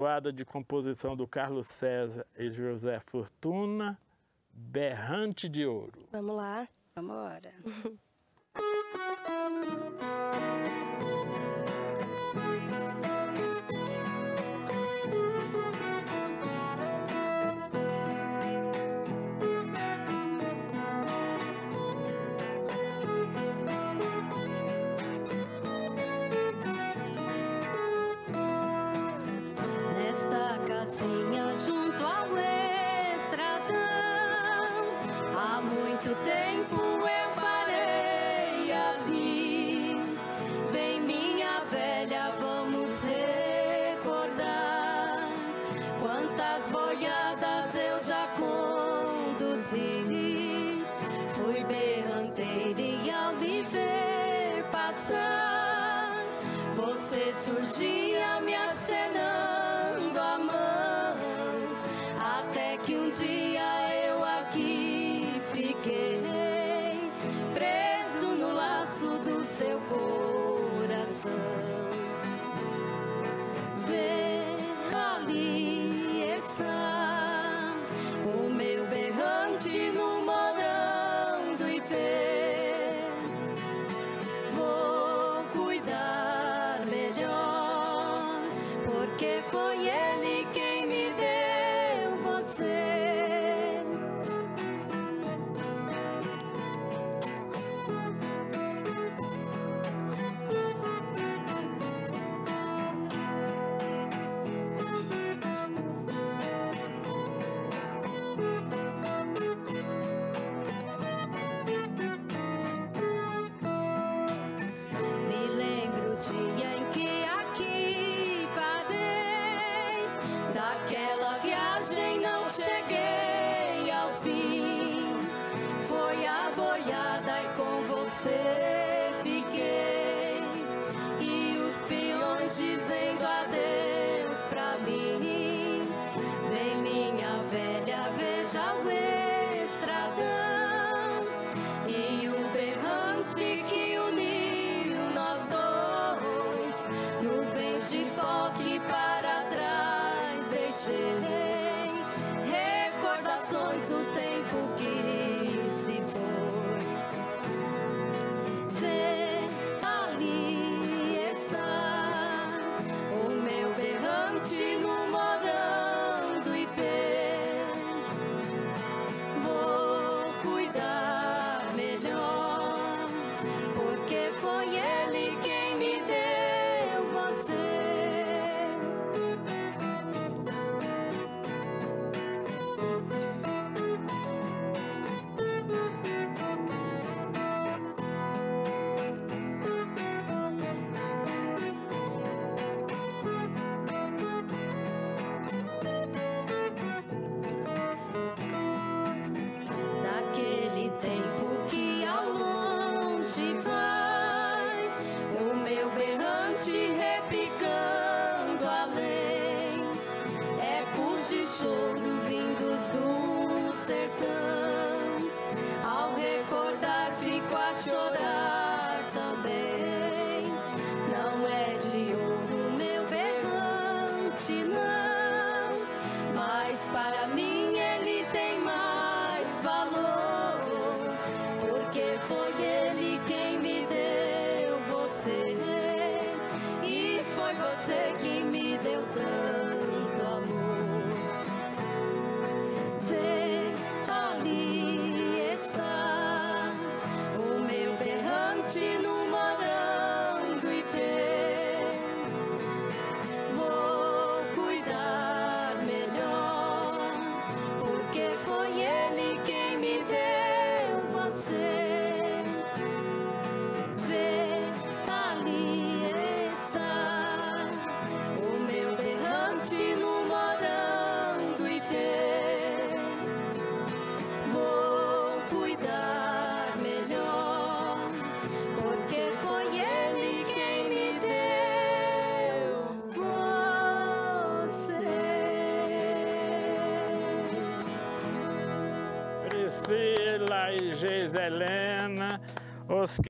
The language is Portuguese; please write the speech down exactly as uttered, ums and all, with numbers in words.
adequada, de composição do Carlos César e José Fortuna, Berrante de Ouro. Vamos lá? Vamos embora. Nesta casinha junto ao estradão, há muito tempo eu parei ali. Vem minha velha, vamos recordar quantas boiadas eu já conduzi. Fui berranteira e ao me ver passar, você surgia me acenando a mão, até que um dia eu aqui fiquei, preso no laço do seu coração. Vê, ali está o meu berrante no morão do Ipê. Vou cuidar melhor, porque foi ele quem me deu você. Me lembro o dia em que aqui parei, daquela viagem não cheguei ao fim. Foi a boiada e com você fiquei, e os peões dizendo adeus pra mim. Vem minha velha, veja o estradão e o berrante que uniu nós dois. Nuvens de pó que para trás deixei, recordações do tempo que se foi. Vê, ali está o meu berrante no morão do Ipê. Vou cuidar melhor, porque foi ele quem me deu você. Daquele tempo que ao longe vai, o meu berrante repicando além, ecos de choro vindos do sertão. Ao recordar fico a chorar também. Não é de ouro meu berrante, não, mas para mim ele tem mais valor, porque foi ele quem me deu você, e foi você que me deu tanto amor. Vê, ali está o meu berrante no morão do Ipê. Vou cuidar melhor, porque foi ele quem me deu você. Vê, ali está o meu berrante no morão do Ipê. Vou cuidar melhor, porque foi ele quem me deu você. Priscila e Geiselena, os